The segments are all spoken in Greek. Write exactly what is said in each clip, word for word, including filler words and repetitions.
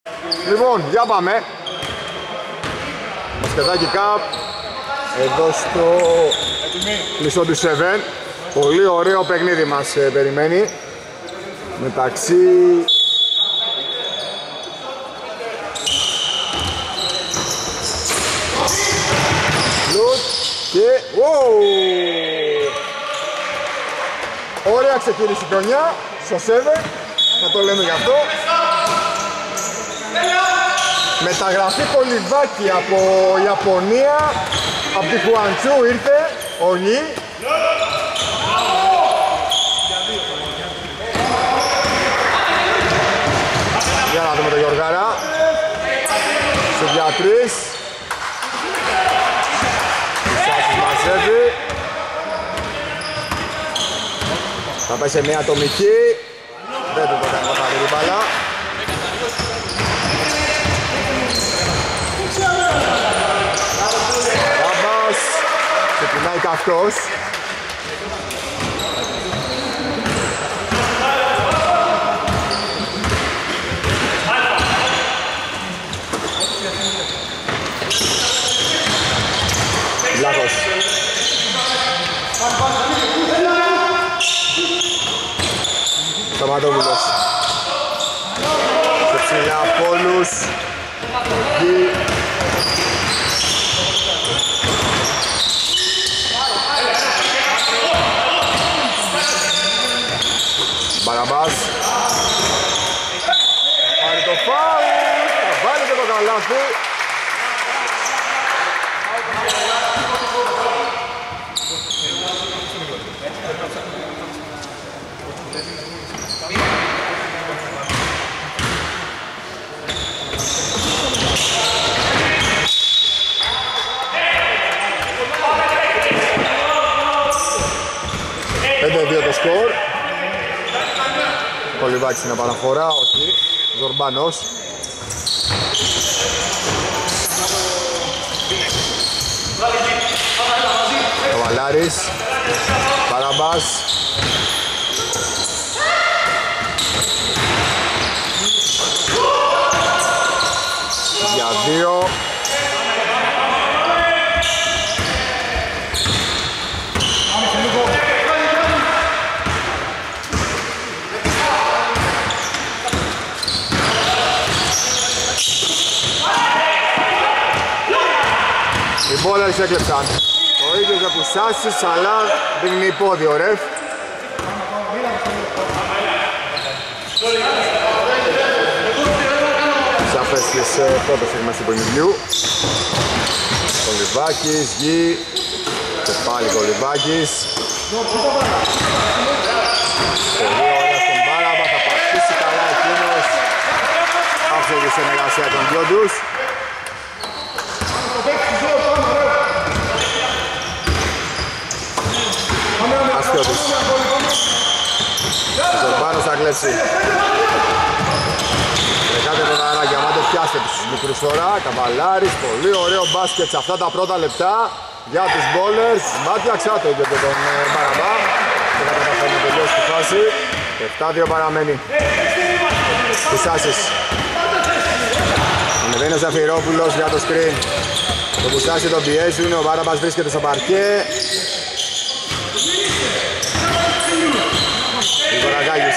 Λοιπόν, για πάμε. Μπασκετάκι Cup. Εδώ στο κλειστό του επτά. Πολύ ωραίο παιχνίδι μας ε, περιμένει. Μεταξύ Λουτ και... Wow! Ωραία ξεκίνησε η χρονιά στο επτά. Θα το λέμε γι' αυτό. Μεταγραφή Κολυβάκη από Ιαπωνία, από τη Χουαντσού ήρθε ο Νι. Για να δούμε τον Γιωργάρα. Σε διατρής. Σάσης μαζεύει. Θα πάει σε μια ατομική. Δεν του το κάνει να πάρει την μπάλα. Ράμπας. Ξεκινάει καυτός. Λάθος. Σταματόπουλος. Σε ψηλά από όλους. Εκεί. Μπαραμπάς. Θα πάρει το φάουλ. Θα βάλει και το καλάθι. πέντε δύο το σκορ. Κολυβάκης στην επαναφορά, όχι. Ζορμπάνος. Ο Βαλάρης. Παραμπάς. Για δύο. Οι μπόλερς έκλεψαν. Το ίδιο για Κουσάσης, αλλά δίνει υπόδειο ρεφ. Σαφές τις πρώτες στιγμές του παιχνιδιού. Κολυβάκης, γη. Και πάλι Κολυβάκης. Πολύ ωραία στον Μπάραμπα, θα πατήσει καλά εκείνος. Άφησε τη συνεργασία των δυο τους. Αστιώτης. Ο Ζορμπάνος θα κλέψει. Δεκάτε ποδαράκια, άμα το πιάστε τους μικρούς τώρα. Καβαλάρης, πολύ ωραίο μπάσκετ σε αυτά τα πρώτα λεπτά για τους μπόλερς. Μάτια ξάτο για τον Μπαραμπά. Και θα καταφέρει να τελειώσει τη φάση. επτά δύο παραμένει. Κουσάσης. Ανεβαίνει ο Ζαφυρόπουλος για το screen. Το Κουσάσι τον πιέζουν, ο Μπαραμπάς βρίσκεται στο παρκέ. Γορακάκης.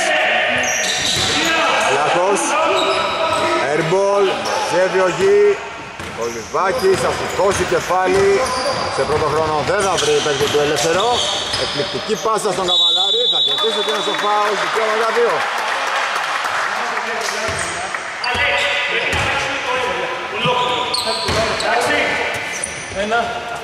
Λάθος. Airball. Μαζεύει ο Γη. Κολυβάκης. Θα σηκώσει κεφάλι. Σε πρώτο χρόνο δεν θα βρει παίκτη του ελεύθερο. Εκπληκτική πάσα στον Καβαλάρη. Θα κερδίσει και ένα στο φάουλ. Δικαίωμα για δύο. Ένα.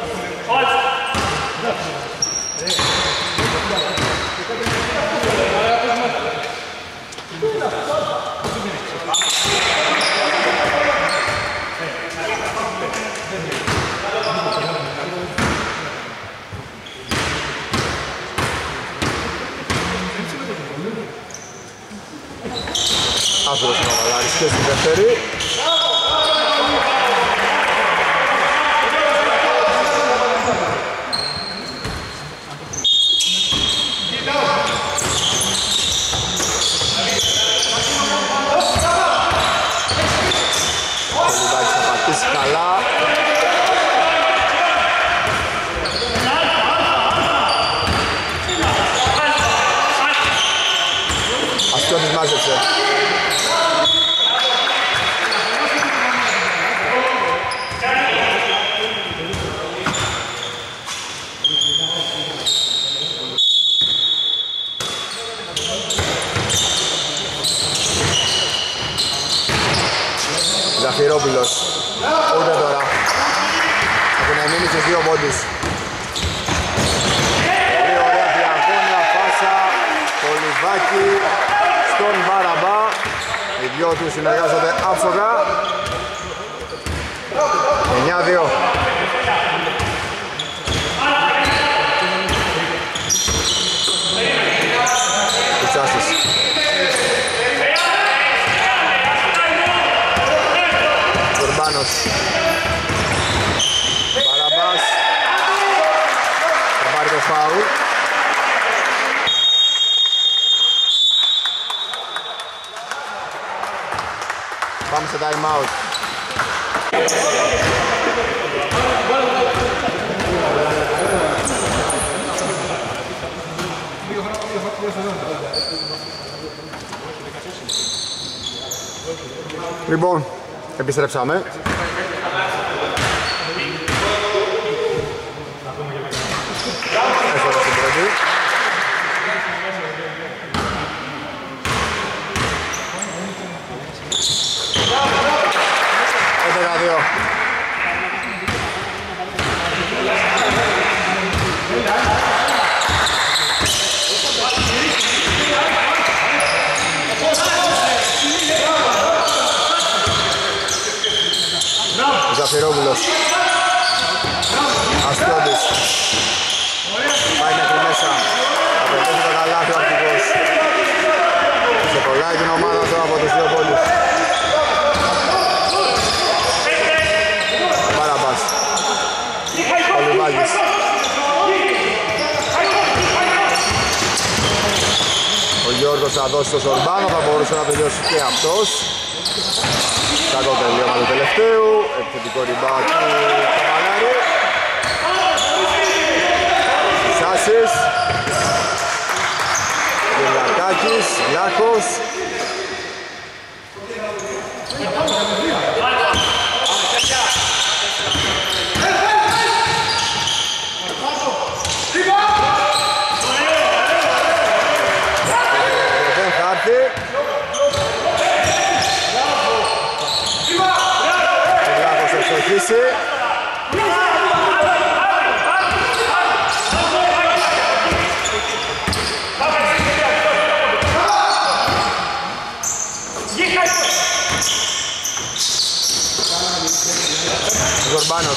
Άσορος ο Καβαλάρης και στην δεύτερη. Αστιώτης μάζεψε. Ζαφυρόπουλος, ούτε τώρα. Από να μείνει στους δύο πόντους. Πολύ ωραία διαγώνια πάσα, το Λιβάκι στον Μπαραμπά. Οι δυο του συνεργάζονται άψογα. εννιά δύο. Κουτσάσης. Κουρμπάνος. Μπαραμπάς. Θα πάρει το φάουλ. Πάμε σε time out. Λοιπόν, επιστρέψαμε. Έφερα στην πρώτη. έντεκα δύο. Ζαφυρόπουλος. Αστιώτης. Πάει μέχρι μέσα. Απαιτήσει το καλάθι ο αρχηγός. Σε κολλάει την ομάδα του από τους δύο πόντους. Μπαραμπάς. Ο Λιβάκης. Ο Γιώργος θα δώσει στο Σορμπάνο, θα μπορούσε να τελειώσει και αυτός. Κακό τελείωμα του τελευταίου, επιθετικό ριμπάουντ του Καβαλάρη. Σάσης. Γελακάκης, Λάκος. Δεν θα έρθει. Ο Λάκος θα εξοχίσει. Ζορμπάνος.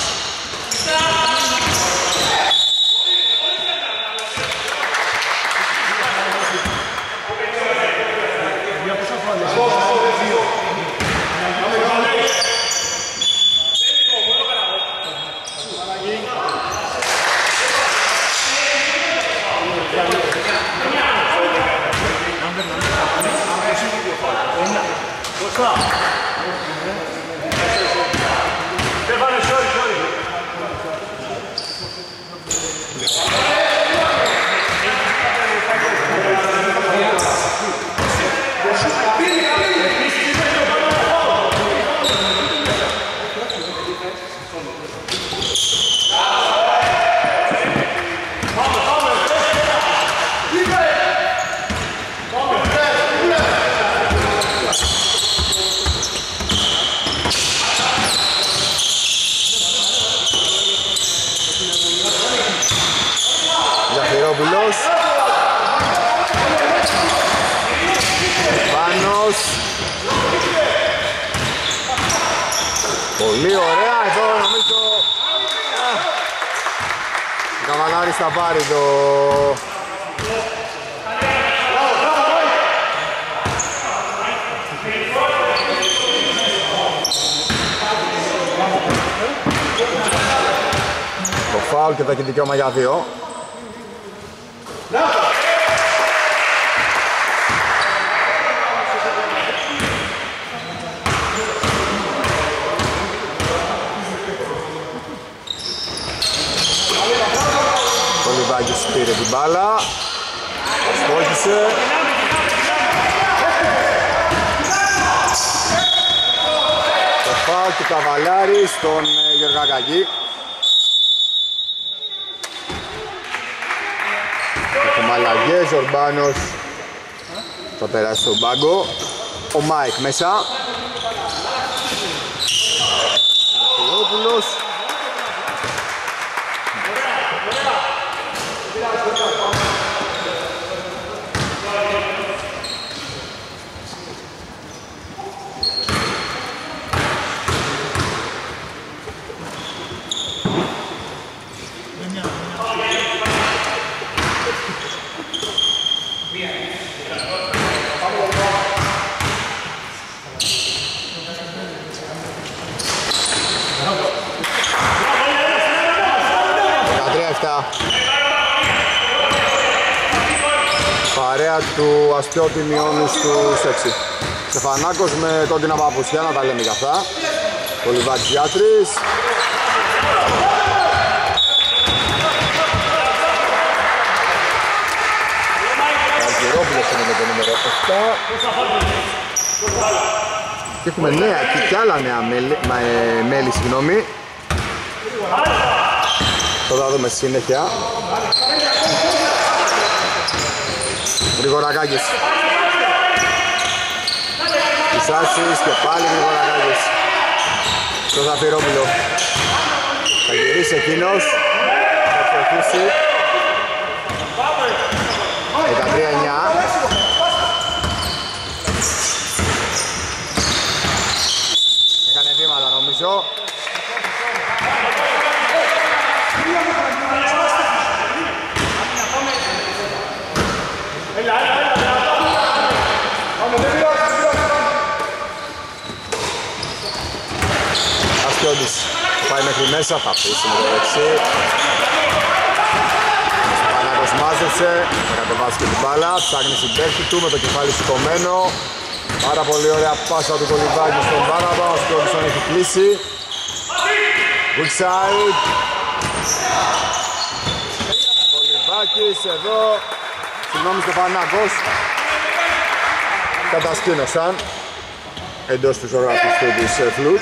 Ζαφυρόπουλος. Πάνος. Πολύ ωραία, εδώ νομίζω ο Καβαλάρης θα πάρει το... το φάουλ και θα έχει δικαίωμα για δύο. Ο Λιβάκης πήρε την μπάλα, στόχισε. του Καβαλιάρη στον Γεωργακάκη. Έχουμε αλλαγές, ο Ορμπάνος θα περάσει στον πάγκο. Ο Μάικ μέσα. Ο Θεόπουλος. Παρέα του Αστιώτη μειώνει στους έξι. Στεφανάκος με κόκκινα παπουσιά, να τα λέμε για αυτά. Ο Λιβάκης Γιάτρης. Αργυρόπουλος είναι με το νούμερο επτά. Και έχουμε νέα και κι άλλα νέα μέλη, μα, ε, μέλη συγγνώμη. Θα τα δούμε συνέχεια. Γρηγορακάκης. Ισάσης και πάλι Γρηγορακάκης. Στο Ζαφυρόπουλο. Θα γυρίσει εκείνος. Θα προχωρήσει. δεκατρία εννιά. Έκανε βήματα νομίζω. Αστιώτης πάει μέχρι μέσα, θα αφήσει με το δεξί. Πανάκος μάζεψε, θα κατεβάσει και την μπάλα, ψάχνει συμπαίχτη του με το κεφάλι σηκωμένο. Πάρα πολύ ωραία πάσα του Κολυβάκη στον Μπάναμπα, ο Αστιώτης τον έχει κλείσει. Good side. Κολυβάκης εδώ, συγγνώμη Στεφανάκος. Κατασκήνωσαν εντός του ζωγραφιστού της Φλουτ.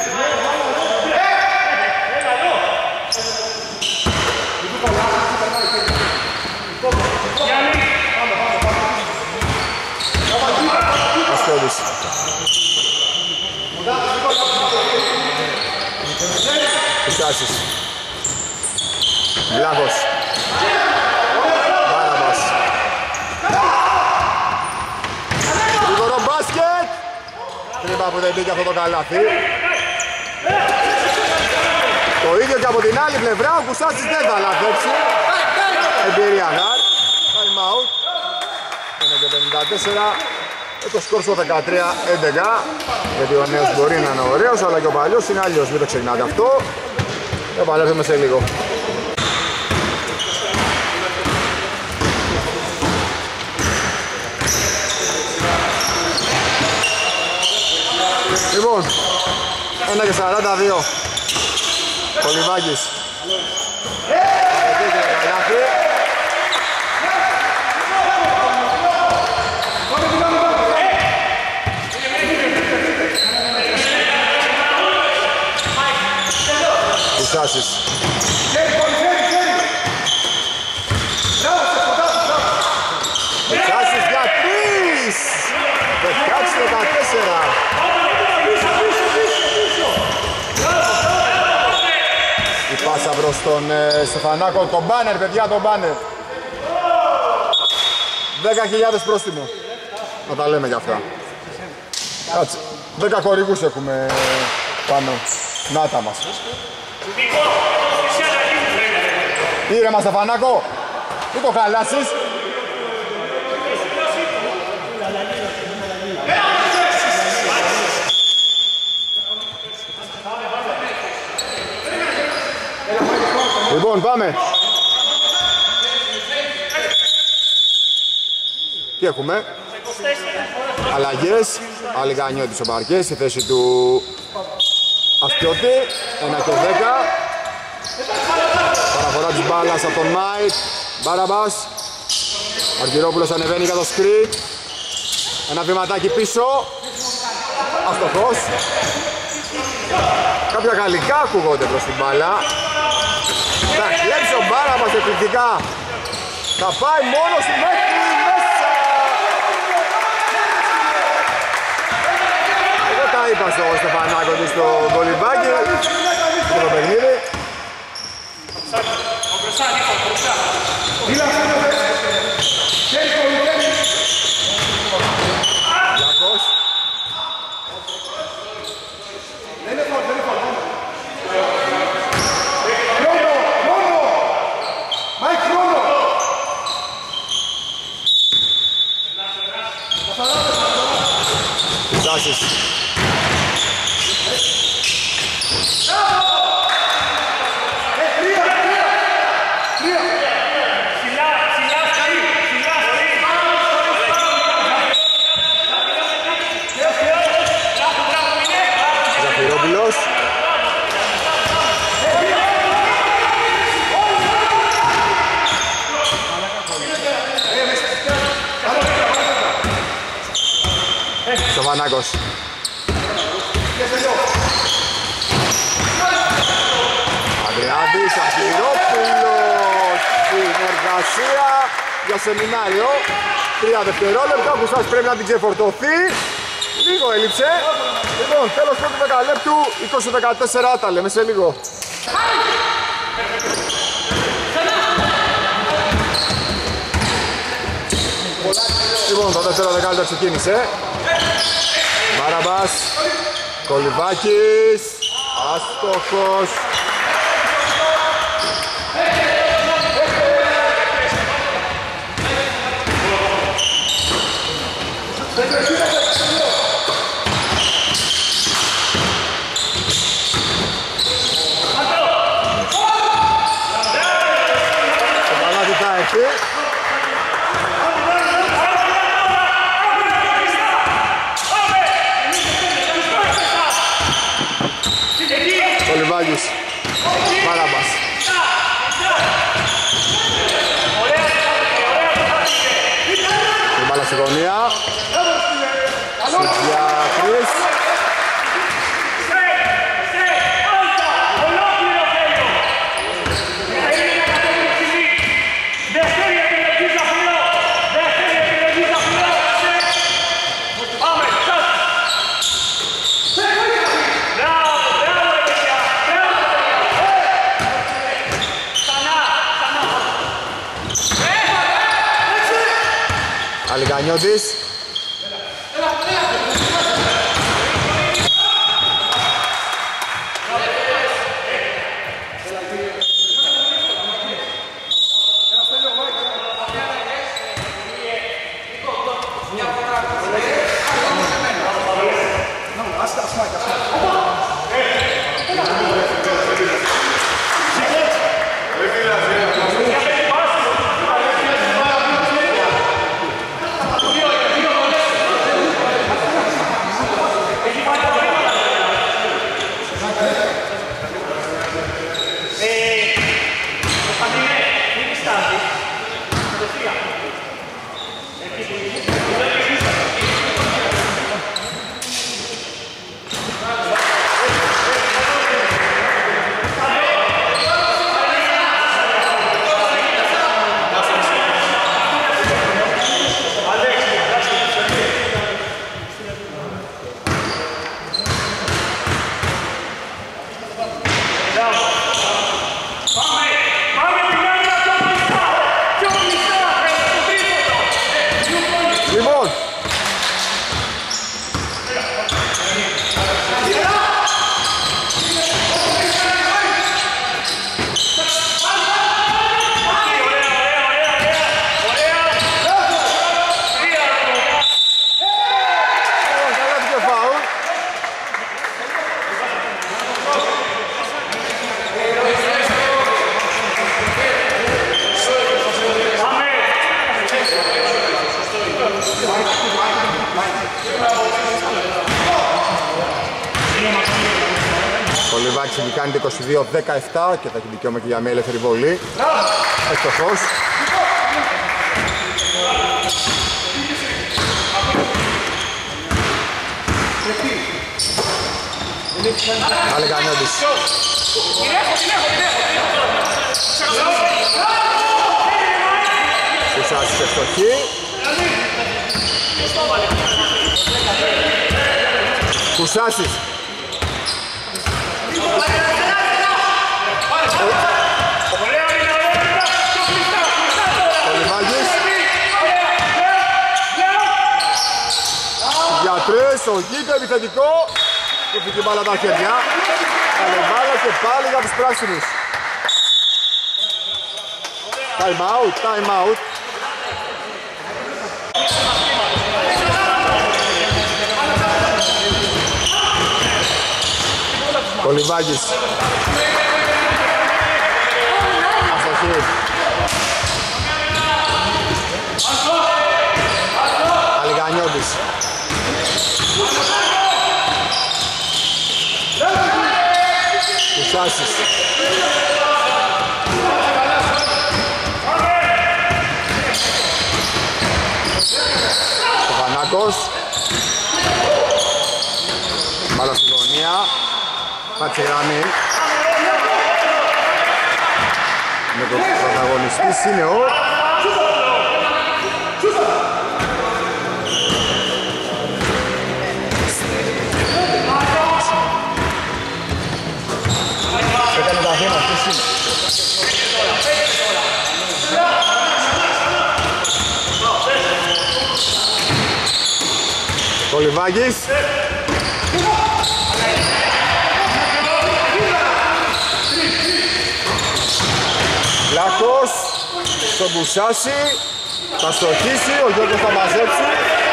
Αστιώτης. Ισάσης. Βλάχος. Μπάραβας. Γρήγορο μπάσκετ. Τρύπα που δεν μπήκε αυτό το καλάθι. Το ίδιο και από την άλλη πλευρά, ο Κουσάσης δεν θα λαθέψει. Εμπειρία Γαρ. Time out. ένα και πενήντα τέσσερα. Το σκορ στο δεκατρία έντεκα. Γιατί ο νέος μπορεί να είναι ωραίος, αλλά και ο παλιός είναι αλλιώς. Μην το ξεχνάτε αυτό. Επανέλθουμε σε λίγο. Λοιπόν, ένα και σαράντα δύο. Κολυβάκης. Ισάσης. Ισάσης για τρεις. δεκαέξι δεκατέσσερα. Η πάσα προς τον ε, Στεφανάκο. Το μπάνερ, παιδιά, το μπάνερ. δέκα χιλιάδες πρόστιμο. Να τα λέμε για αυτά. Κάτσε. δέκα χορηγούς έχουμε πάνω. Να τα μας. Ήρεμα Στεφανάκο. Πού το χαλάσεις. Λοιπόν, πάμε. Τι έχουμε. Αλλαγές. Αλιγανιώτης ο Μπαρκές στη θέση του Αστιώτη. ένα και δέκα. Παραφορά της μπάλας από τον Μάικ. Μπάραμπας. Αργυρόπουλος ανεβαίνει για το σκριν. Ένα βηματάκι πίσω. Αστοχός. Κάποια γαλλικά ακούγονται προς την μπάλα. Θα κλέψει ο Μπάραβας εκπληκτικά. Θα πάει μόνος του μέχρι μέσα. Εγώ τα είπα στο Στεφανάκο του στο κολυμπάκι. Στο το παιχνίδι. Λάκος. Τάσεις. Ζαφυρόπουλος. Σοβανάκος. Ανδριάδης, Ζαφυρόπουλος. Συνεργασία για σεμινάριο. Τρία δευτερόλεπτα που σας πρέπει να την ξεφορτωθεί. Λίγο έλειψε. Λοιπόν, τέλος πρώτου δεκαλέπτου, είκοσι δεκατέσσερα, τα λέμε σε λίγο. Λοιπόν, το δεύτερο δεκάλεπτο ξεκίνησε. Μπάραμπας, Κολυβάκης, άστοχος. Το παλάτι θα έρθει. Κολυβάκης, Μπάραμπας. Η μπάλα στη γωνία. Σουτζιάχρης. Αλικανιώτης. Κολυβάκης έχει κάνει το είκοσι δύο δεκαεπτά και θα έχει δικαίωμα και για μια ελεύθερη βολή. Ευτυχώς. Αλεγανιώτης. Κουσάσης ευστοχή. Κουσάσης. Πολυμάγης. Για τρεις, ο Γίτο επιθετικό. Του φύγει μπάλα τα χέρια. Καλή μπάλα και πάλι για τους πράσινους. Time out, time out. Πολυβάγης. Αστοχή. Αλιγανιώτης. Κουσάσης. Στεφανάκος. Μπάλα στη γωνία. Πάτσε γραμμή. Με τον πρωταγωνιστής είναι ο έκανε τα βήματα, ποιος είναι? Πολυβάγης. Λάκος στον Μπουσάση. Θα στοχίσει, ο Γιώργος θα μαζέψει.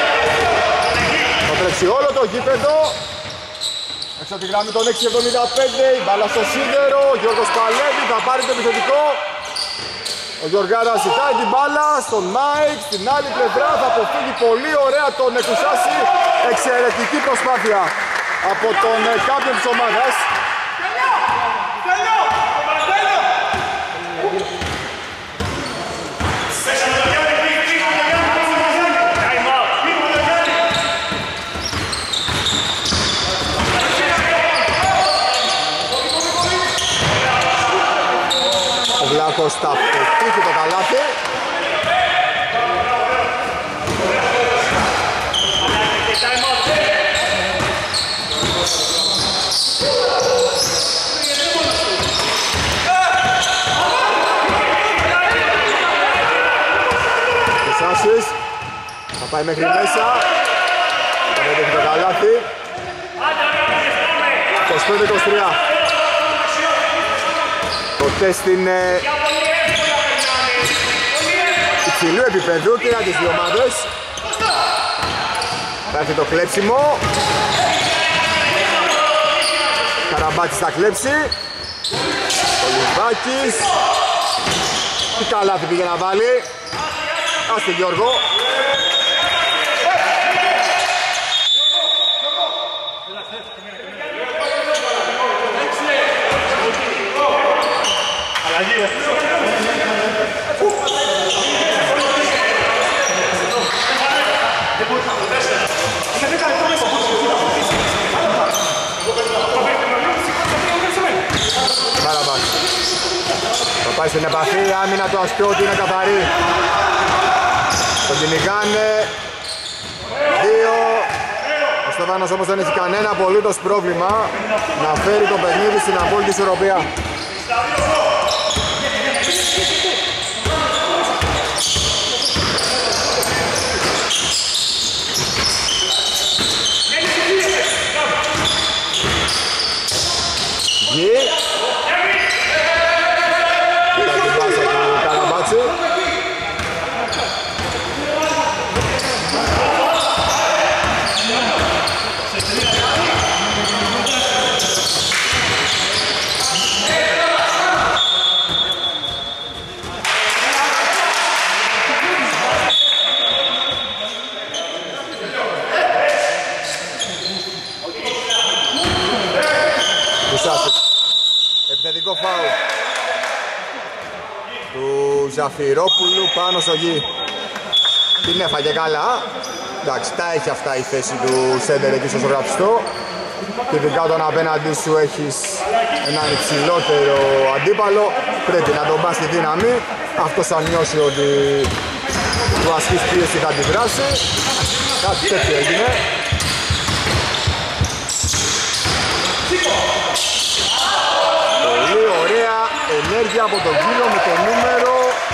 Θα τρέξει όλο το γήπεδο. Έξω από τη γραμμή των έξι εβδομήντα πέντε. Η μπάλα στο σίδερο. Ο Γιώργος παλεύει, θα πάρει το επιθετικό. Ο Γιωργάρας ζητάει την μπάλα στον Μάικ. Στην άλλη πλευρά θα αποφύγει πολύ ωραία τον Κουσάση. Εξαιρετική προσπάθεια από τον κάποιον της ομάδας. Ο Βλάκος θα πετύχει το καλάθι. Κουσάσης θα πάει μέχρι μέσα. Θα πετύχει το καλάθι. είκοσι πέντε είκοσι τρία. Το τεστ είναι υψηλού επίπεδου και για τις δύο ομάδες. Θα έρθει το κλέψιμο. Καραμπάτης θα κλέψει. Πολυβάκης. Τι καλάθι πήγε να βάλει. Άστε Γιώργο. Θα πάει στην επαφή, η άμυνα του Αστιώτη είναι καθαρή. Τον κυνηγάνε. Δύο. Ο Στέφανος όμως δεν έχει κανένα απολύτως πρόβλημα να φέρει το παιχνίδι στην απόλυτη ισορροπία. Γη. Κοίτα την πάσα του Καραμπάτση. Επιθετικό φάουλ του Ζαφυρόπουλου πάνω στο Γη. Την έφαγε καλά. Εντάξει, τα έχει αυτά η θέση του σέντερ εκεί στο ζωγραφιστό. και ειδικά όταν απέναντί σου έχεις έναν υψηλότερο αντίπαλο πρέπει να τον πας στη δύναμη. Αυτός αν νιώσει ότι του ασκείς πίεση θα αντιδράσει. Κάτι τέτοιο έγινε. Πολύ ωραία ενέργεια από τον κύριο με το νούμερο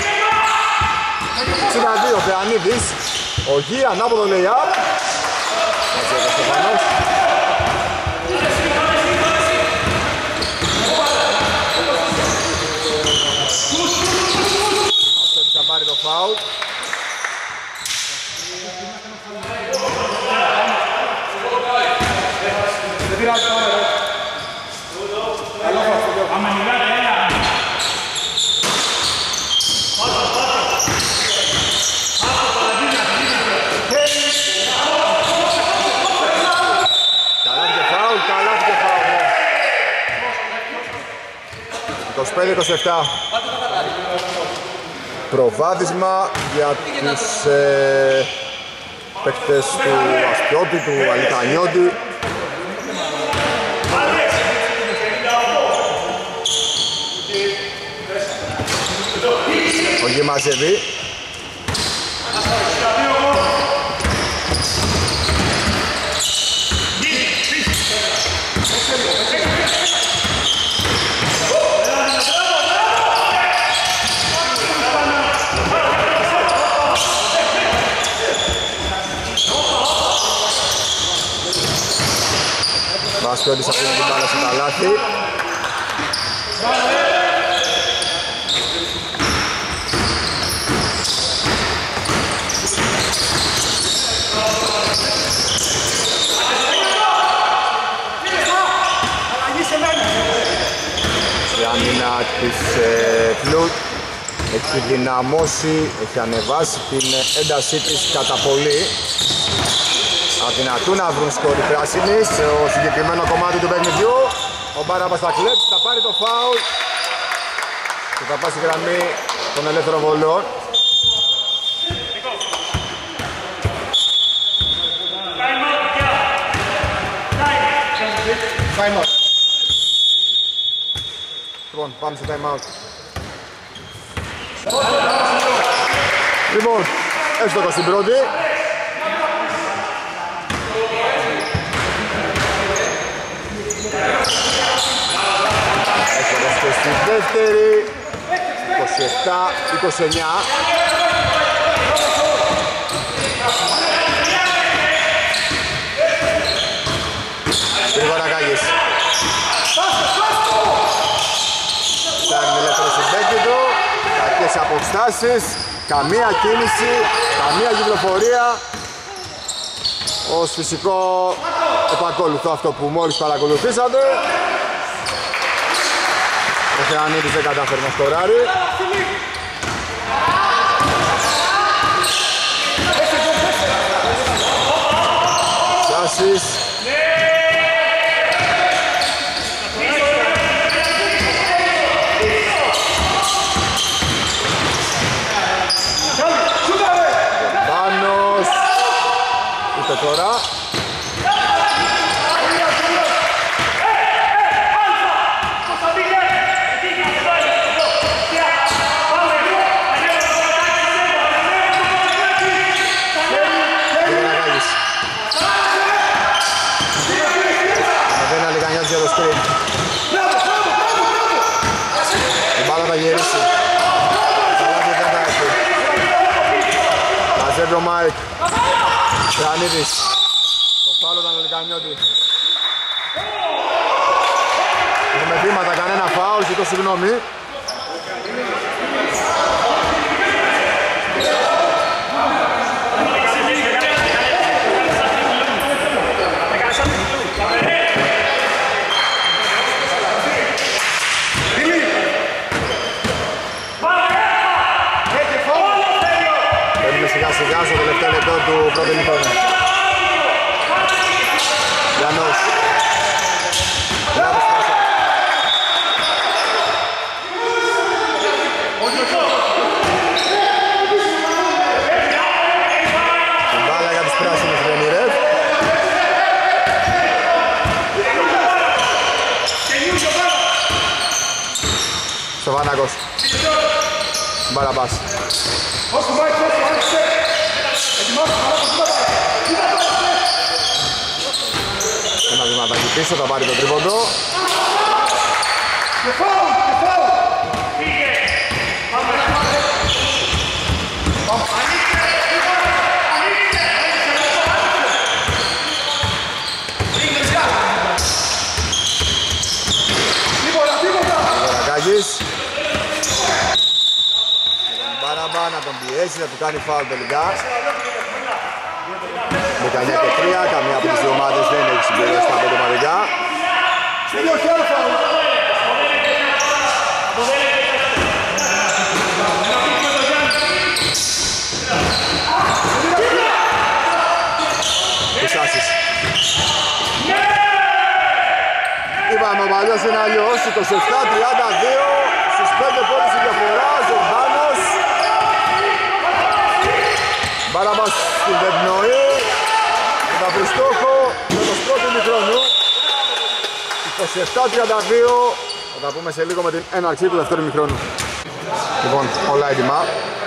εξήντα δύο. Θεανίδης, ο Γη, ανάποδο lay-up. Μαζί ο Στεφανός. Αυτός θα πάρει το φάουλ. είκοσι πέντε είκοσι επτά. Προβάδισμα για τους ε, παίκτες του Αστιώτη, του Αλικανιώτη. Ο Γη μαζεύει. Βασκιώτης αφήνει την μπάλα στο καλάθι. Η άμυνα της ε, Φλουτ έχει δυναμώσει, έχει ανεβάσει την έντασή της κατά πολύ. Αδυνατούν να βρουν σκορ οι πράσινοι στο συγκεκριμένο κομμάτι του παιχνιδιού. Ο Μπάραμπας θα κλέψει, θα πάρει το φάουλ και θα πάει στη γραμμή των ελεύθερων βολών. Time out. Λοιπόν, πάμε στο time out. Λοιπόν, έστωχα στην πρώτη. Έστωχα και στη δεύτερη. είκοσι επτά είκοσι εννιά. Γρηγορακάκης. Φτάνει ελεύθερο συμπέκτη του. Κακές αποστάσεις. Καμία κίνηση. Καμία κυκλοφορία. Ως φυσικό επακόλουθο αυτό που μόλις παρακολουθήσατε. Ο Θεανίδης δεν κατάφερε να σκοράρει. Στάσεις. Πάνος. Ούτε τώρα. Η μπάλα θα γυρίσει. Μαζεύει ο Μάικ. Θεανίδης. Το φάουλο ήταν ο Λικανιώτη. Έχουμε βήματα, κανένα φάουλ, ζητώ συγγνώμη. Σιγά σιγά στο τελευταίο λεπτό του πρώτου ημιχρόνου. Γιάννος. Την μπάλα για τους πράσινους Ρενιρεύ. Παναθηναϊκός. Μπαραμπάς. Ένα βήματάκι πίσω, θα πάρει το τρίποντο. Βαρακάκης. Με τον Μπάραμπα να τον πιέσει, να του κάνει φάουλ τελικά. δεκαεννιά και τρία, καμία από τις δύο ομάδες δεν έχει συμπληρώσει τα πέντε ομαδικά. Κουσάσης. Είπαμε ο παλιός είναι αλλιώς, είκοσι επτά τριάντα δύο, στους πέντε πόντους η διαφορά, Ζορμπάνος. Μπάραμπας στην Βεπνοή, θα βρει στόχο με το πρώτο μικρόνου. είκοσι επτά τριάντα δύο, θα τα πούμε σε λίγο με την έναρξη του δεύτερου μικρόνου. Λοιπόν, όλα έτοιμα.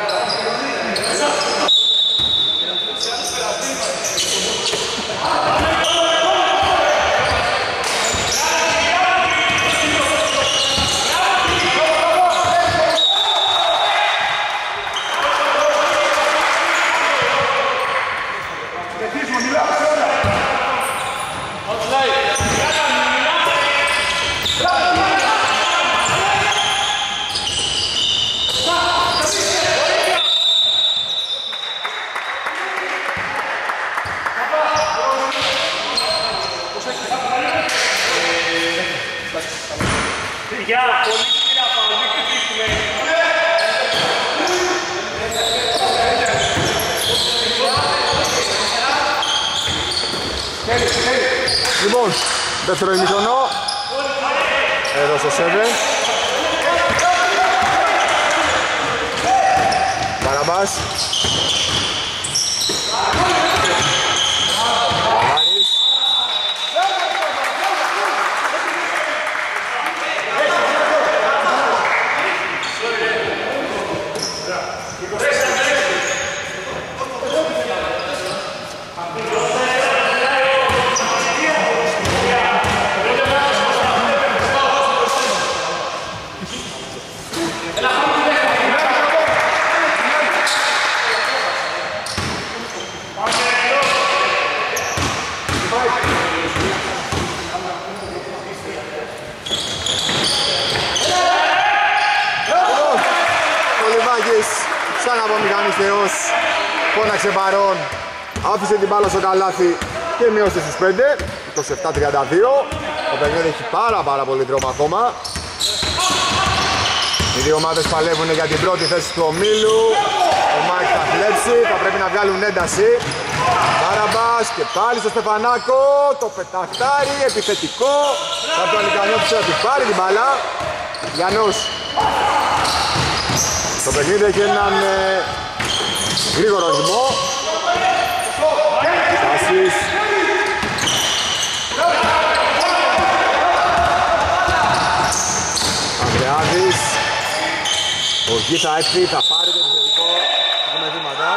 Λοιπόν, δεύτερο ημιχρονό. Εδώ στο επτά. Μπαραμπάς. Βαράρης. Σαν από μηχανής θεός, φώναξε παρόν, άφησε την μπάλα στο καλάθι και μειώσε στους πέντε, είκοσι επτά τριάντα δύο. Το παιχνίδι έχει πάρα πάρα πολύ δρόμο ακόμα. Οι δύο ομάδες παλεύουν για την πρώτη θέση του ομίλου. Ο Μάικ θα κλέψει, θα πρέπει να βγάλουν ένταση. Μπάραμπας και πάλι στο Στεφανάκο, το πεταχτάρι, επιθετικό. Θα το Αλικανιώτης θα του πάρει την μπάλα. Γιαννούς. Το παιχνίδι έχει έναν ε, γρήγορο ρυθμό. Στάσεις. Ανδρεάδης. Ο Γη θα έρθει, θα πάρει το επιθετικό. Έχουμε βήματα.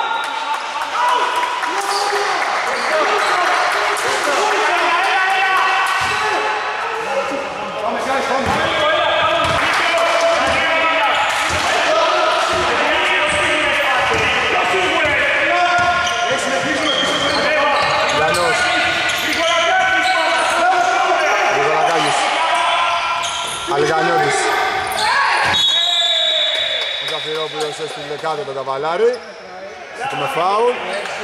Αλικανιώτης. Ο Ζαφυρόπουλος έστειλε κάτω τον Καβαλάρη. Έχουμε φάουλ.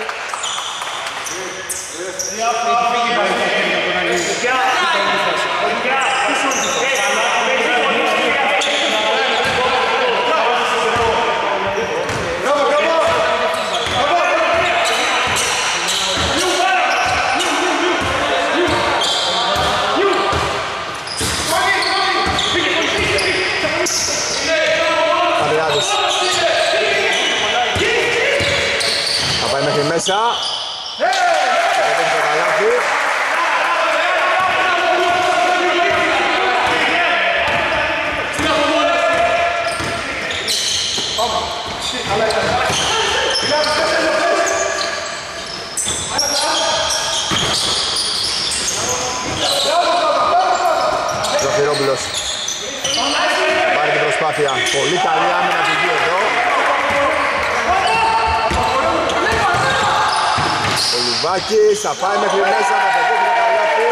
Θα πάει μέχρι μέσα. Δεν έχει το καλάθι. Ζοφυρόπουλος θα πάρει την προσπάθεια. Πολύ καλή άμυνα του γη εδώ. Ο Λουβάκης θα πάει μέχρι μέσα, θα πετύχει το καλάθι.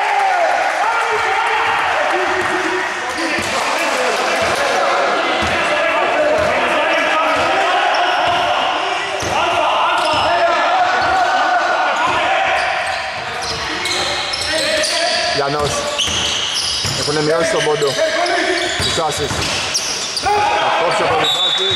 Γιαννός. Έχουνε μειώσει τον πόντο. Τους άσες. Θα κόψει ο Παπαδάκης.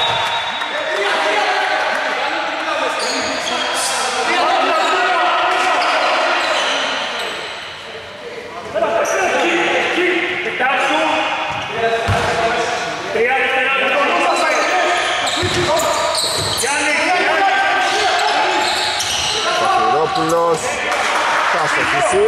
Παπαδόπουλος. Θα στοχίσει.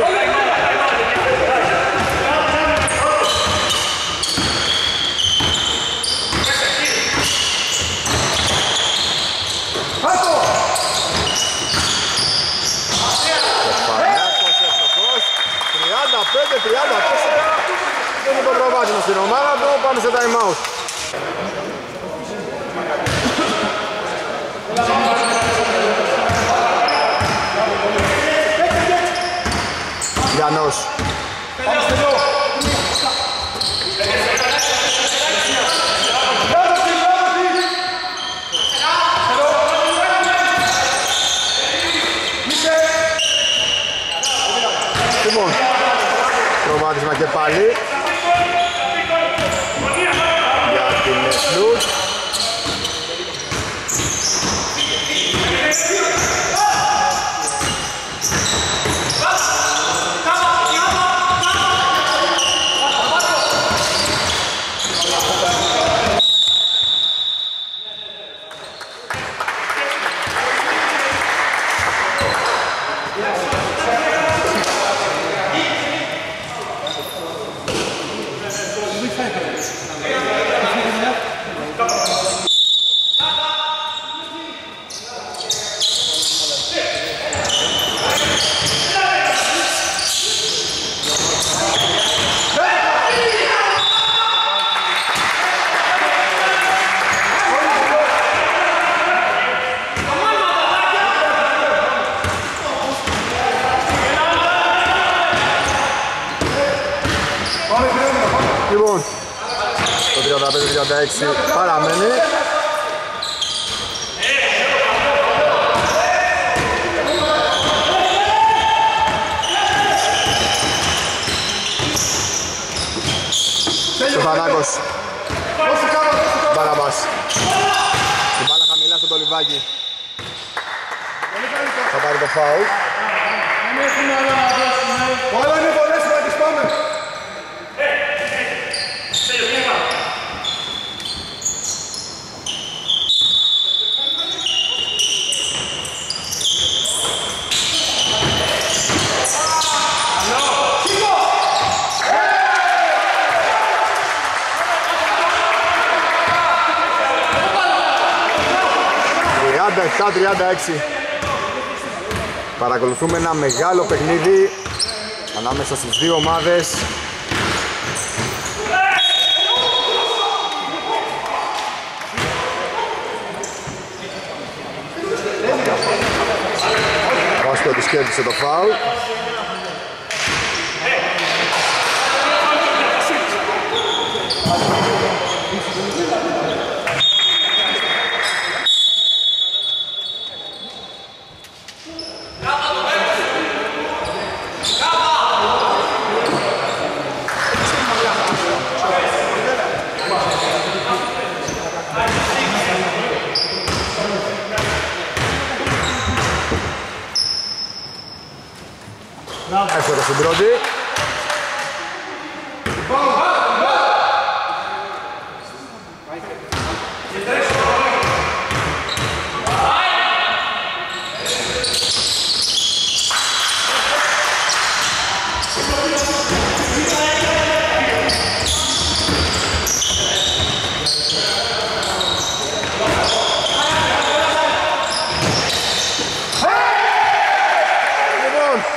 τριάντα πέντε τριάντα τέσσερα είναι το προβάδισμα στην ομάδα του, πάμε σε time out. Γιαννός. Λοιπόν, προβάδισμα και πάλι για την Σλουτ. Λοιπόν, το τριάντα πέντε τριάντα έξι παραμένει. Στεφανάκος. Μπαραβάς. Η μπάλα χαμηλά στον Τολιβάκη. Θα πάρει το φάουλ. Όλα είναι πολλές, θα τις πάμε. τριάντα επτά τριάντα έξι. Παρακολουθούμε ένα μεγάλο παιχνίδι ανάμεσα στις δύο ομάδες. Ο Ασκότης κέρδισε το φάουλ. Εύκολα στην πρώτη. Λοιπόν,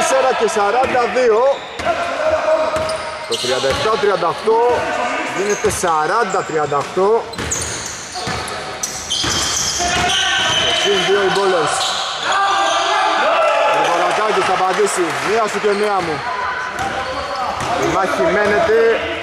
τέσσερα και σαράντα δύο. Το τριάντα επτά τριάντα οκτώ γίνεται σαράντα τριάντα οκτώ. Συν δύο οι Ballers. Ο Παλακάκης θα απαντήσει. Μία σου και μία μου. Η μάχη μένεται.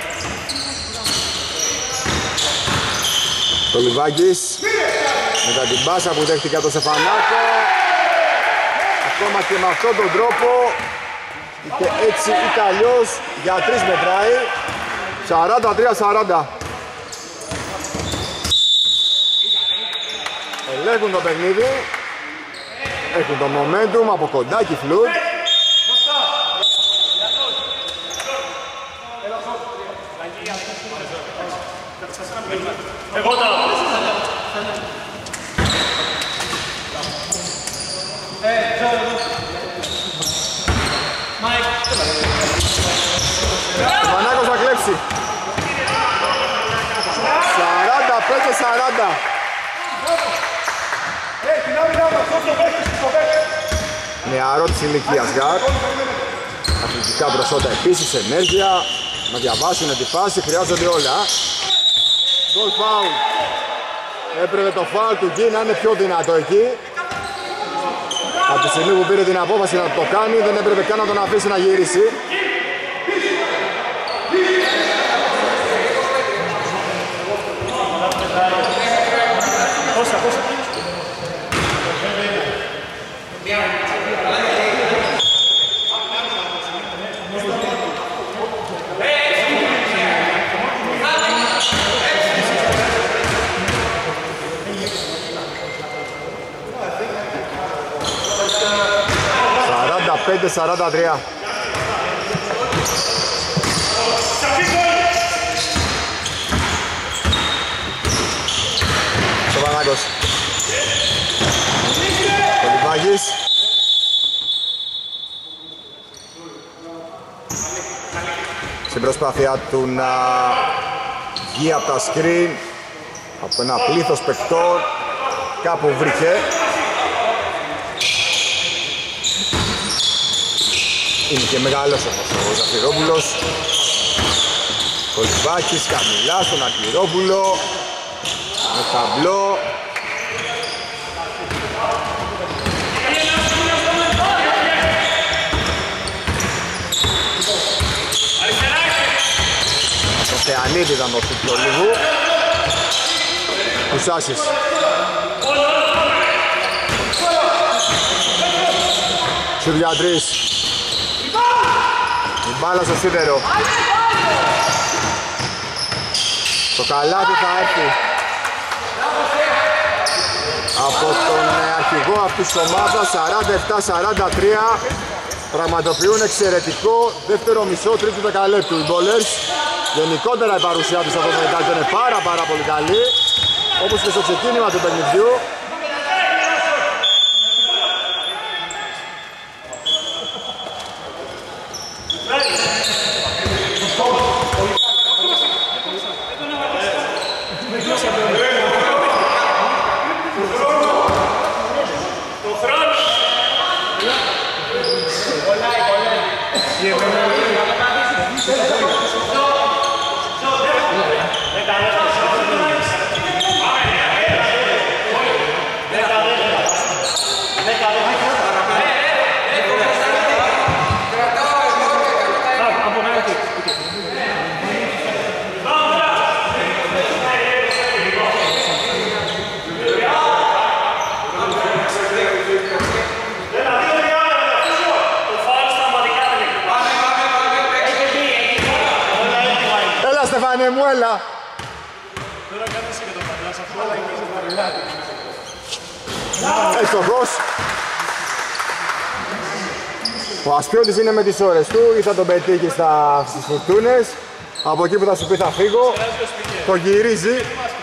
Το Λιβάκης μετά την πάσα που δέχτηκε από το Στεφανάκο. Ακόμα και με αυτόν τον τρόπο και έτσι ή κι αλλιώς για τρεις μετράει. Σαράντα τρία σαράντα. Ελέγχουν το παιχνίδι. Έχουν το momentum από κοντά και φλουτ. Ο Πανάκος θα κλέψει. σαράντα πέντε σαράντα. Νεαρός ηλικίας γκάρ. Αθλητικά προσόντα επίσης, ενέργεια. Να διαβάσουν τη φάση, χρειάζονται όλα. Goal foul. Έπρεπε το foul του Γκί να είναι πιο δυνατό εκεί. Από τη στιγμή που πήρε την απόφαση να το κάνει, δεν έπρεπε καν να τον αφήσει να γυρίσει. σαράντα πέντε σαράντα τρία. Το Πανάκος. Το Λιβάγης. Στην προσπάθειά του να βγει από τα screen, από ένα πλήθος παικτών, κάπου βρήκε. Είναι και μεγάλος όμως ο Ζαφυρόπουλος. Ο Λιβάκης χαμηλά στον Αργυρόπουλο. Με ταμπλό. Το Θεανίδη ήταν το σουτ του Λιβού. Κουσάσης. Σουτ για τρεις. Η μπάλα στο σίδερο. Το καλάθι θα έρθει από τον αρχηγό αυτής της ομάδας. Σαράντα επτά σαράντα τρία. Πραγματοποιούν εξαιρετικό δεύτερο μισό τρίτου δεκαλέπτου. Οι Ballers, γενικότερα η παρουσία τους από το μετάλλιο είναι πάρα πάρα πολύ καλή, όπως και στο ξεκίνημα του παιχνιδιού. Στεφάνε μου, έλα. Τώρα κάνεσαι και το φαντάς αυτό, αλλά είναι βαρυλάκι. Ευτυχώς. Ο Ασπιώτης είναι με τις ώρες του, ή θα τον πετύχει στα, στις φουρτούνες. Από εκεί που θα σου πει θα φύγω, το γυρίζει.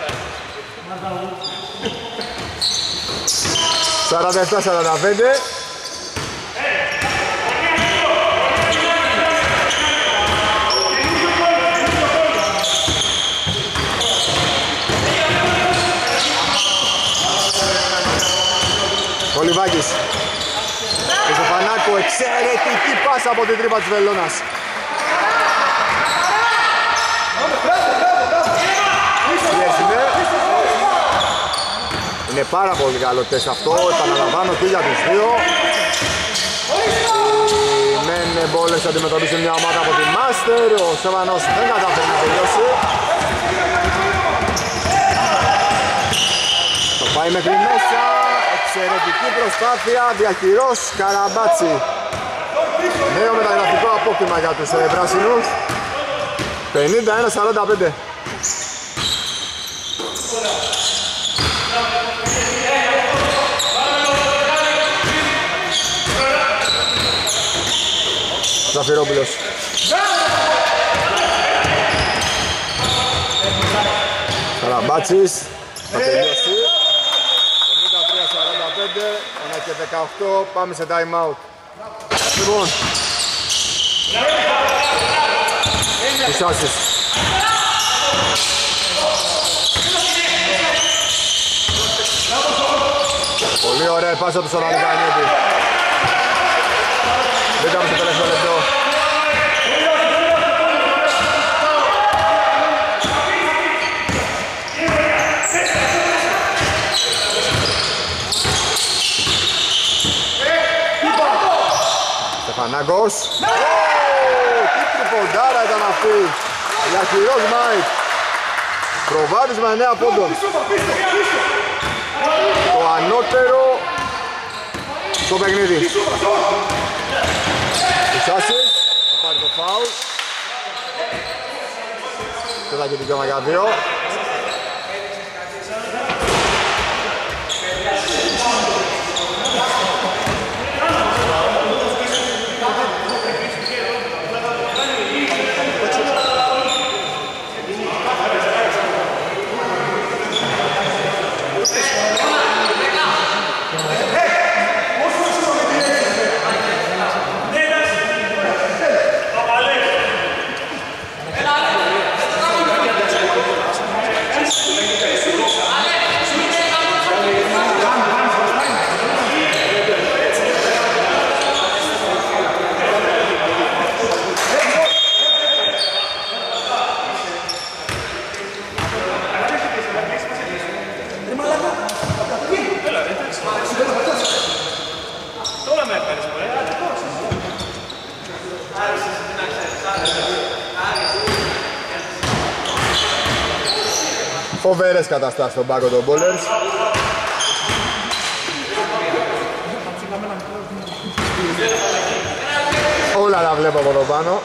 σαράντα επτά σαράντα πέντε. Ο Λιβάκης. Ο Στεφανάκος εξαιρετική πάσα από την τρύπα της Βελώνας. Είναι πάρα πολύ καλό τεστ αυτό, επαναλαμβάνω και για τους δύο. Οι μεν μπόλες αντιμετωπίσουν μια ομάδα από τη Μάστερ, ο Σεβανός δεν καταφέρει να τελειώσει. Το πάει μέχρι μέσα, εξαιρετική προσπάθεια, διαχειρός Καραμπάτσι. Νέο μεταγραφικό απόκτημα για τους ε, πράσινους. πενήντα ένα σαράντα πέντε. Ζαφυρόπουλος. Καραμπάτσης θα τελειώσει. πενήντα τρία σαράντα πέντε, ένα και δεκαοκτώ, πάμε σε time out. Λοιπόν, τους άσες. Πολύ ωραία η πάσα του στον Αλικανιώτη. Μπήκαμε στο τελευταίο λεπτό. Στεφανάκος. Τι τριποντάρα ήταν αυτή. Διαχειρός Μάικ. Προβάδισμα εννέα πόντων. Το ανώτερο στο παιχνίδι. Τους Άσες θα πάρει το φάουλ. Και θα έχει δικαίωμα για δύο. Φοβερές καταστάσεις στον πάγκο των Bowlers. Όλα τα βλέπω από εδώ πάνω.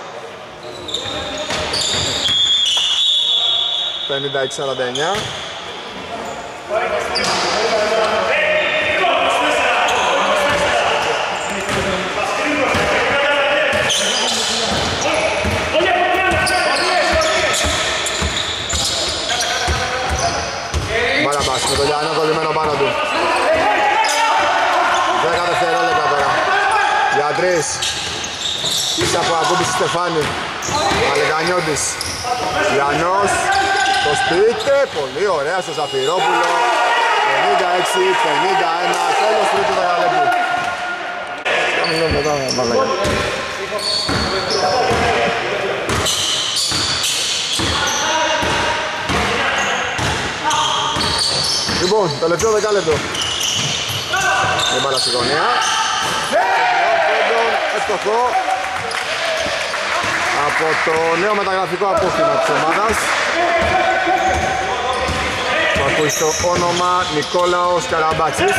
πενήντα έξι σαράντα εννέα. Μπαραμπάς με το Γιάννο κολλημένο πάνω του. δέκα δευτερόλεπτα τώρα. Για τρεις. Ίσα από ακούμπηση Στεφάνη. Αλεγανιώτης. Γιάννος. Το σπίτι. Πολύ ωραία στο Ζαφυρόπουλο. πενήντα έξι πενήντα ένα. Τέλος τρίτου δεκαλέπτου. Κάμουμε μετά μαλάκα. Λοιπόν, τελευταίο δεκάλεπτο. Η μπάλα στη γωνία. Ευτοχό από το νέο μεταγραφικό απόκτημα της ομάδας. Που ακούει στο όνομα Νικόλαος Καραμπάτσης.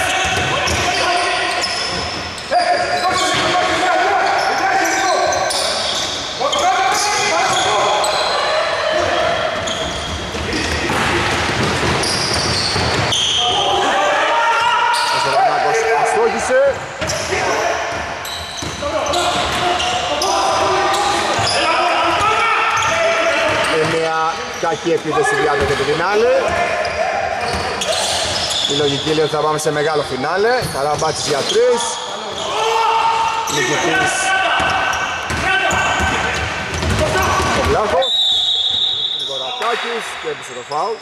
Κακή επίθεση διάδεται την άλλη. Η λογική λέει ότι θα πάμε σε μεγάλο φινάλε. Καραμπάτσης για τρεις. Νικητής ο Βλάχος. Νικολακάκης και έπεισε το φάουλ.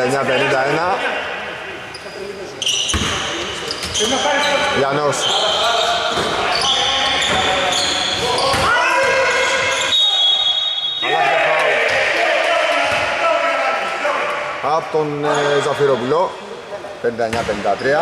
εννιά πενήντα ένα. Γιάννος. Από τον ε, Ζαφυρόπουλο. πενήντα εννιά πενήντα τρία.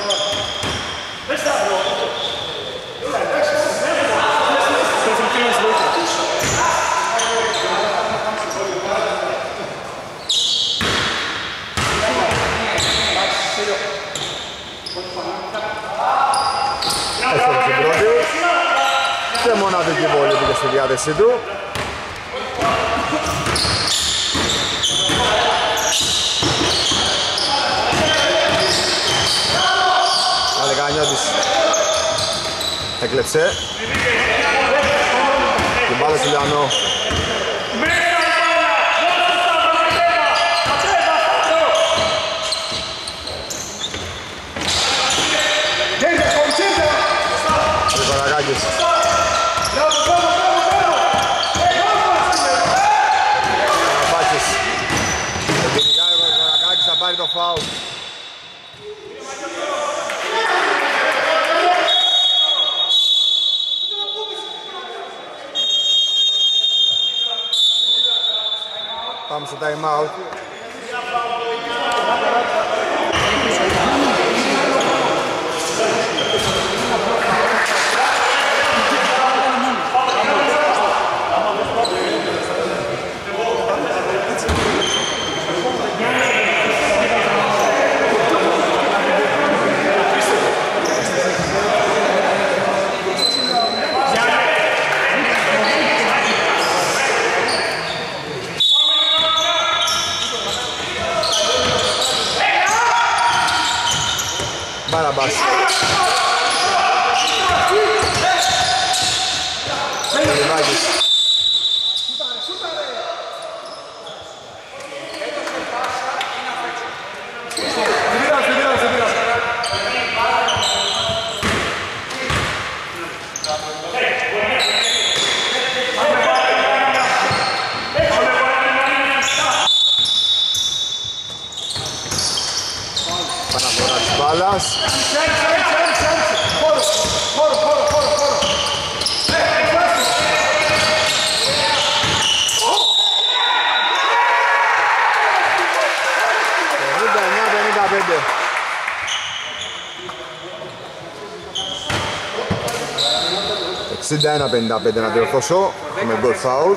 Έφτασε την πρώτη και μοναδική βολή πήγε στη διάθεσή του. Αλεγανιώτης έκλεψε την μπάλα του Λιανό. Καραγάκης. Καραμπάκης. Γενικά ο Καραγάκης θα πάρει το φάουλ. Πάμε στο time out. Μπαραμπάς. Λιβάκης. Παναφορά της μπάλας. πενήντα εννιά πενήντα πέντε. εξήντα ένα πενήντα πέντε να διορθώσω με γκολ φάουλ.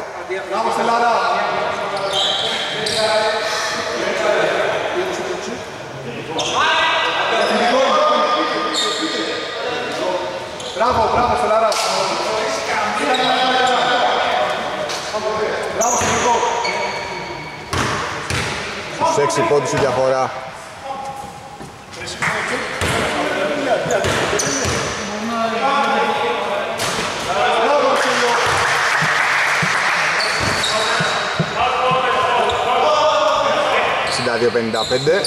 Μπράβο, μπράβο, Στελάρα. Μπράβο, Στελικό. Στους έξι πόντους η διαφορά. εξήντα δύο πενήντα πέντε.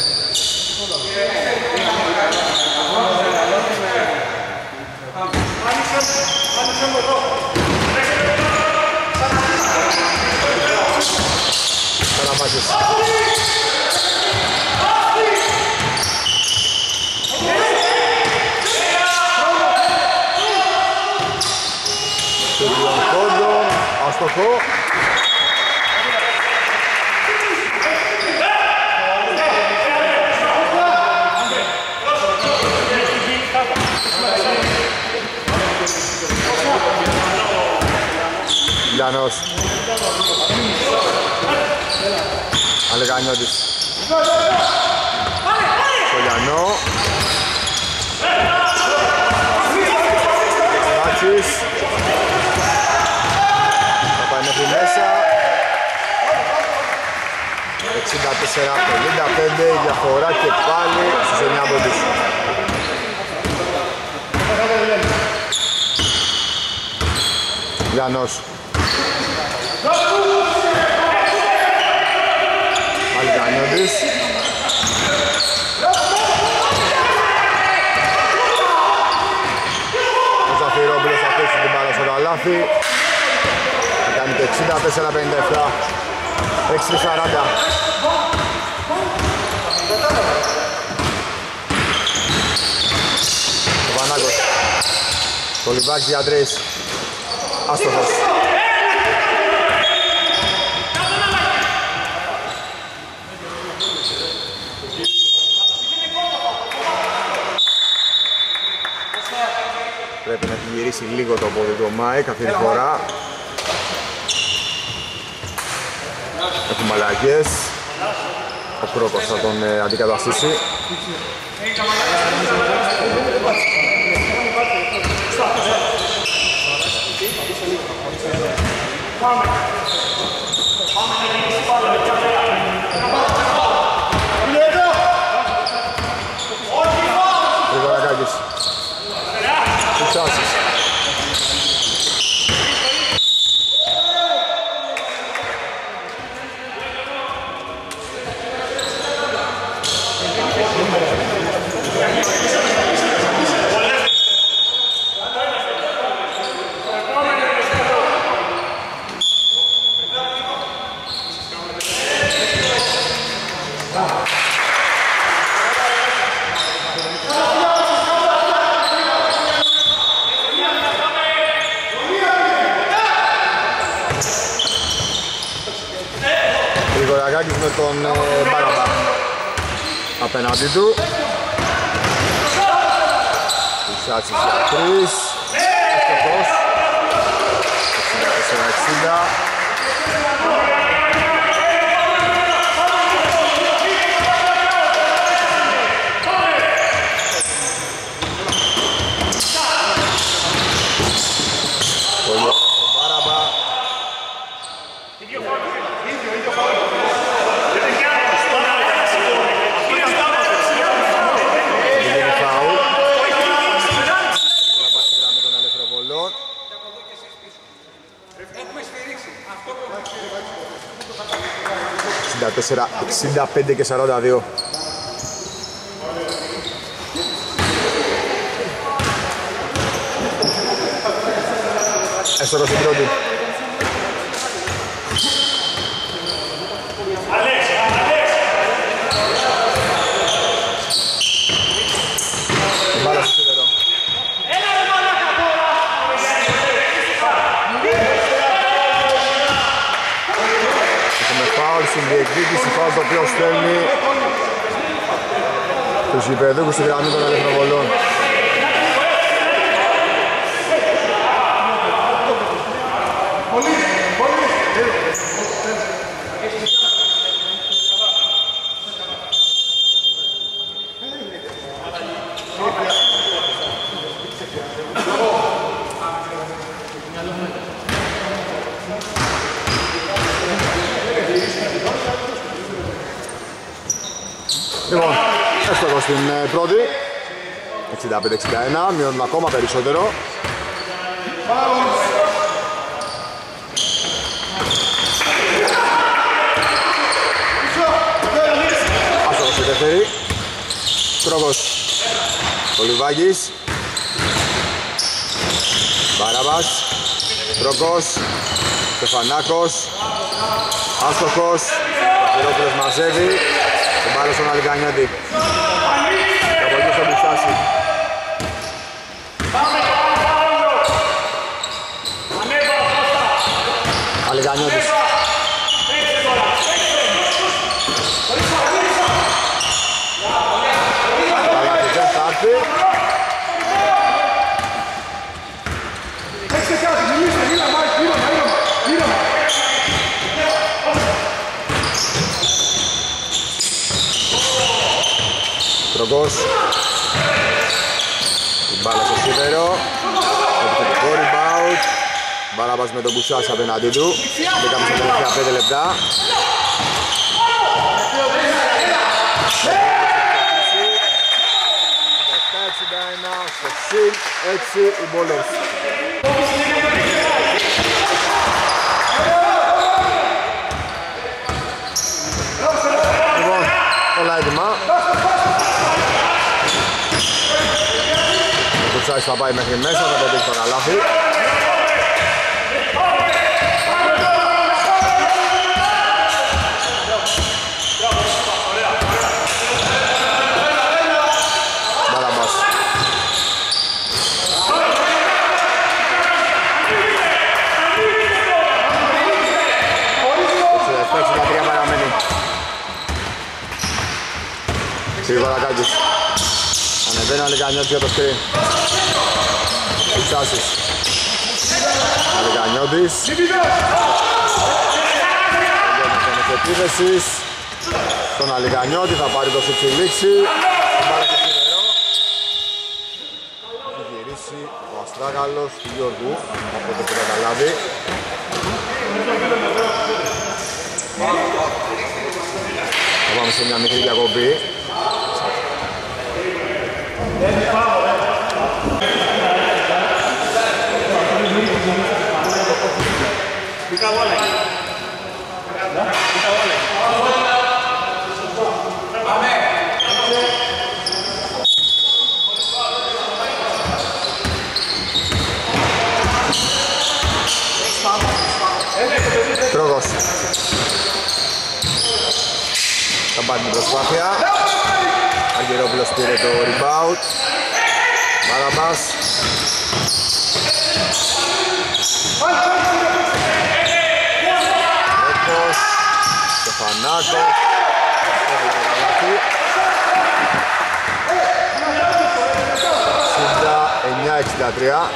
Καραμπάκης. Τελειών πόντων, αστοχό. Λιανός. Αλεγανιώτης. Στο Λιανό. Μάτσις. Θα πάει μέχρι μέσα. εξήντα τέσσερα πενήντα πέντε η διαφορά και πάλι στους εννιά πόντους. Λιανός. Αλεγανιώτης. Ο Ζαφυρόπουλος θα πέσει την μπάλα στο καλάθι. Θα κάνει το εξήντα τέσσερα πενήντα επτά. έξι σαράντα. Πανάκος. Κολυμπάκης για τρεις. Άστοχος. Πρέπει να έχει γυρίσει λίγο το πόδι του Μάικ αυτή τη φορά. Έχουμε αλλαγές. Ο Κρόκος θα τον ε, αντικαταστήσει. Γρηγορακάκης. Κουτσάσης. Με τον ε, Μπάραμπα απέναντι του. Κουτσάτσης για τρεις. Ευτυχώς. εξήντα τέσσερα εξήντα. Πολύ ωραίο τον Μπάραμπα. εξήντα τέσσερα εξήντα πέντε και σαράντα δύο. Έστωρο στην πρώτη. Μπάλα στο σίδερο. Στην διεκδίκηση, φάουλ το οποίο στέλνει τους γηπεδούχους στη γραμμή των ελεύθερων. Λοιπόν, έστωχο στην πρώτη, εξήντα πέντε εξήντα ένα, μειώνουμε ακόμα περισσότερο. Άστοχος στη δεύτερη. Κρόκος, Κολυβάκης. Μπάραμπας, Κρόκος, Στεφανάκος. Άστοχος, Παπυρόπουλος μαζεύει. Τον πάρε στον Αλικανιώτη. Και από εκεί στον Μπουστάση. Αλικανιώτης. Καλάθι δεν θα έρθει. Τρογκός. Η μπάλα στο σίδερο. Επιθετικό rebound. Μπάλα με τον Μπουσάς απέναντί του. Μπήκαμε στα τελευταία πέντε λεπτά. εξήντα ένα στο συν έξι οι Ballers. Λοιπόν, όλα έτοιμα. Ο Κουτσάκης θα πάει μέχρι μέσα, θα πετύχει το καλάθι. Γρηγορακάκης. Ανεβαίνει ο Αλικανιώτης για το screen. Φιξάσεις. Αλικανιώτης. Τελειώνει επίθεσης. Στον Αλικανιώτη θα πάρει το σούτσι λήξη. Πάρει το σιδερό. Έχει γυρίσει ο Αστράγαλος του Γιώργου από το που καταλάβει. Θα πάμε σε μια μικρή διακοπή. Τρόγος. Θα πάρει την προσπάθεια. Αργυρόπουλος πήρε το rebound. Μάραμπας. Ρέκος. Στεφανάκος. εξήντα εννιά εξήντα τρία.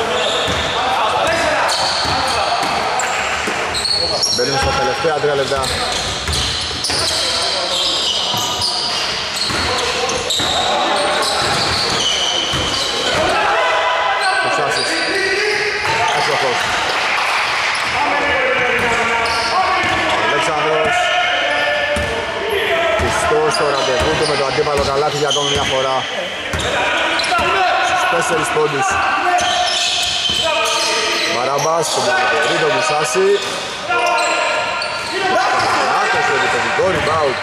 Μπαίνουμε στα τελευταία τρία λεπτά. Κουσάσης. Άσοχος. Ο Αλέξανδρος. Πιστός στο ραντεβού του με το αντίπαλο καλάθι για ακόμη μια φορά. Στους τέσσερις πόντους. Μαραμπάς, τον Μαραμπερί, τον Κουσάση. Άκος το επιθετικό rebound.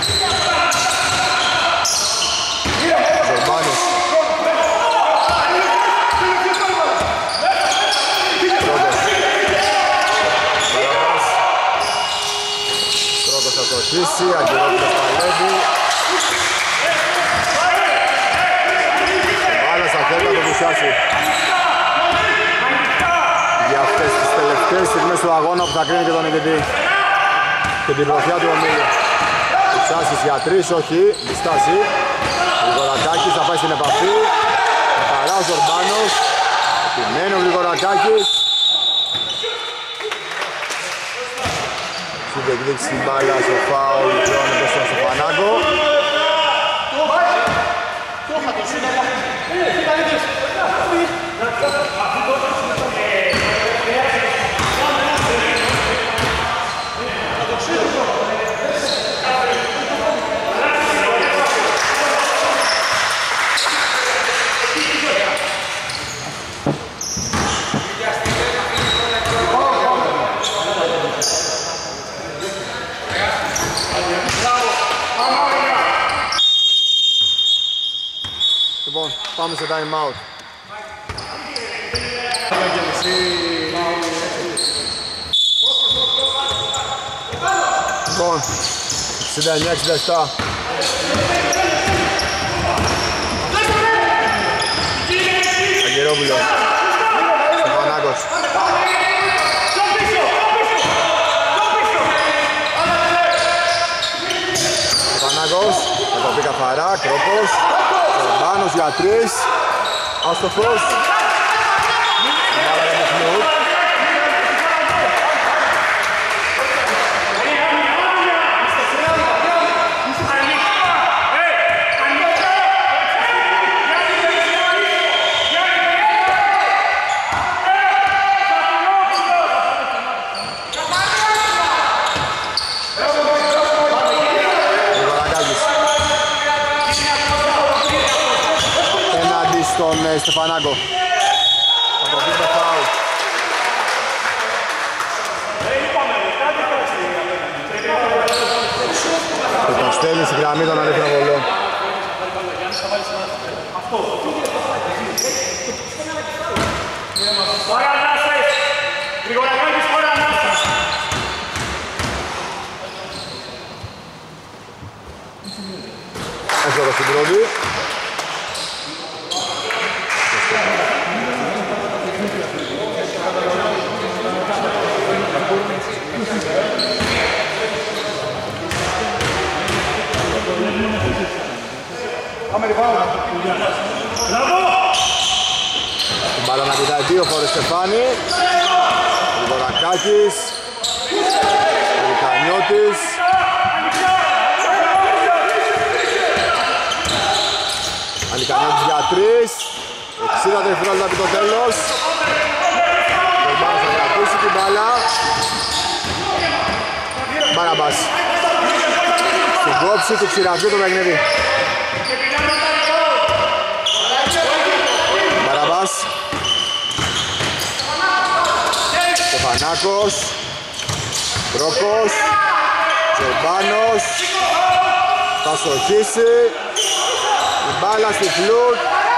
Ζορμπάνος. Τρόκος. Μαραμπάς. Τρόκος θα το αρχίσει, Αγγελόπουλος παλεύει. Μπάλα στα χέρια του Κουσάση. Για αυτές τις τελευταίες στιγμές του αγώνα που θα κρίνει και τον νικητή και την πρωτιά του ομίλου. Κουσάσης για τρεις, όχι, διστάσει. Γρηγορακάκης θα πάει στην επαφή. Χαρά ο Ζορμπάνος. Επιμένει ο Γρηγορακάκης. Στην διεκδίκηση την μπάλα στο φάουλ πλέον εδώ στον Στεφανάκο. Λοιπόν, πάμε σε time out. Λοιπόν, εξήντα εννιά εξήντα επτά. Αγγερόπουλος. Στεφανάκος. Στεφανάκος, θα το πει καθαρά, Κρόπος. Ζορμπάνος για τρεις. Άστοχος. Στον Στεφανάκο. Θα το πει το φάουλ. Και τον στέλνει στη γραμμή των αλήθινων βολών. Έσοδο στην πρώτη. Την μπάλα να κοιτάει δύο φορές Στεφάνη. Γρηγορακάκης. Λικανιώτης. Αλικανιώτης για τρεις. εξήντα δευτερόλεπτα από το τέλος. Ο Μπάρας θα κρατήσει την μπάλα. Μπαραμπάς. Στην κόψη του ξηραφιού το παιχνίδι. Μπαραμπάς. Στεφανάκος. Πρόκος. Τζορμπάνος. Θα στοχίσει. Η μπάλα στη φλουτ.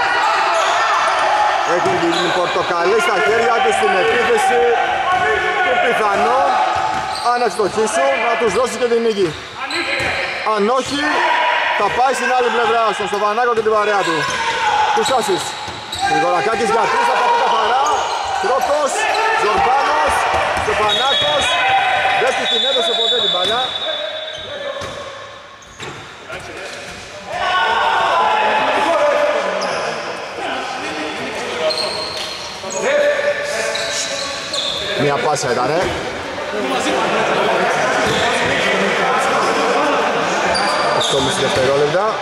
Έχουν την πορτοκαλί στα χέρια τους στην επίθεση. Και πιθανόν, αν ευστοχίσουν, να τους δώσει και την νίκη. Αν όχι, θα πάει στην άλλη πλευρά, στον Στεφανάκο και την παρέα του. Τους Άσης. Γρηγορακάκης για τρεις, θα τα πει καθαρά. Πρόκος, Ζορμπάνος, Στεφανάκος. Δεν του την έδωσε ποτέ την μπάλα. Μια πάσα ήτανε. οκτώ και μισό δευτερόλεπτα.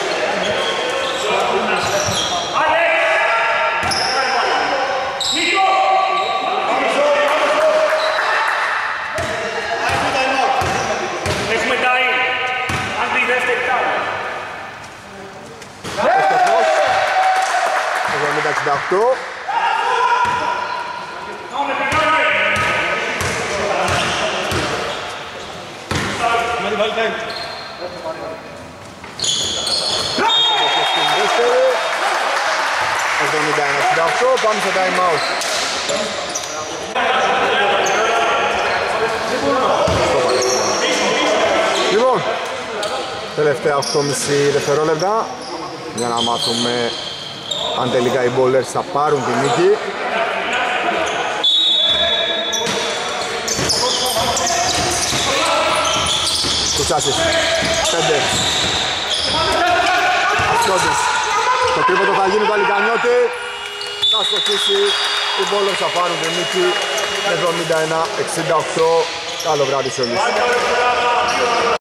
εβδομήντα εξήντα οκτώ. εβδομήντα ένα εξήντα οκτώ, πάμε στο time out. Λοιπόν, τελευταία οκτώ και μισό δευτερόλεπτα για να μάθουμε αν τελικά οι bowlers θα πάρουν την νίκη. Κουτσάσης, πέντε. Αστιώτης. Το τρίποντο θα γίνει το Αλικανιώτη. Θα στοχίσει. Οι bowlers θα πάρουν την νίκη. εβδομήντα ένα εξήντα οκτώ. Καλό βράδυ σε όλους.